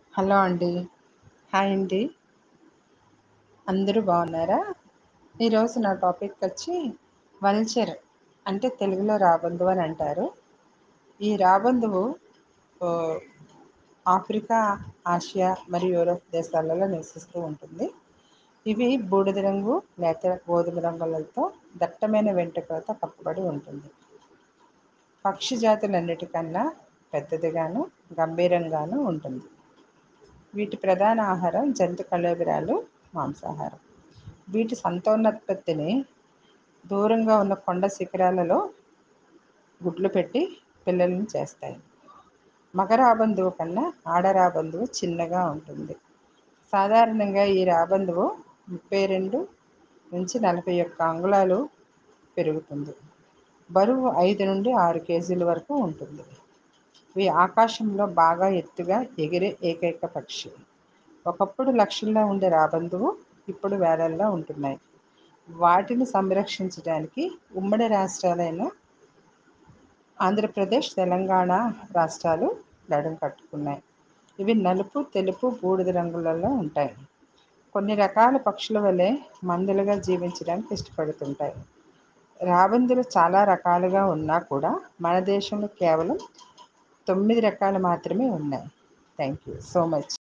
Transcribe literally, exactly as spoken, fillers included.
Hello అండి. Hi అండి. అందరూ బాగున్నారా? ఈరోజు నా టాపిక్ వచ్చి వల్చర్ అంటే తెలుగులో రాబందువు అని అంటారు. ఈ రాబందువు ఓ, ఆఫ్రికా, ఆసియా మరియు యూరోప్ దేశాలలో నివసిస్తూ ఉంటుంది. ఇవి బూడిద రంగు లేక గోధుమ రంగులతో దట్టమైన వెంట్రుకలతో కప్పబడి ఉంటుంది. పక్షి జాతులన్నిటికన్నా పెద్దదిగాను గంభీరంగాను ఉంటుంది. వీటి ప్రధాన ఆహారం జంతు కళేబరాలు, మాంసాహారం. వీటి సంతానోత్పత్తిని దూరంగా ఉన్న కొండ శిఖరాలలో గుడ్లు పెట్టి పిల్లలను చేస్తాయి. మగ రాబందువు కన్నా ఆడ రాబందువు చిన్నగా ఉంటుంది. సాధారణంగా ఈ రాబందువు ముప్పై రెండు నుంచి నలభై ఒక్క అంగుళాలు పెరుగుతుంది. బరువు ఐదు నుండి ఆరు కేజీల వరకు ఉంటుంది. ఇవి ఆకాశంలో బాగా ఎత్తుగా ఎగిరే ఏకైక పక్షి. ఒకప్పుడు లక్షల్లో ఉండే రాబందువు ఇప్పుడు వేలల్లో ఉంటున్నాయి. వాటిని సంరక్షించడానికి ఉమ్మడి రాష్ట్రాలైన ఆంధ్రప్రదేశ్, తెలంగాణ రాష్ట్రాలు నడుం కట్టుకున్నాయి. ఇవి నలుపు, తెలుపు, బూడిద రంగులలో ఉంటాయి. కొన్ని రకాల పక్షుల వలె మందులుగా జీవించడానికి ఇష్టపడుతుంటాయి. రాబందులు చాలా రకాలుగా ఉన్నా కూడా మన దేశంలో కేవలం తొమ్మిది రకాలు మాత్రమే ఉన్నాయి. Thank you so much.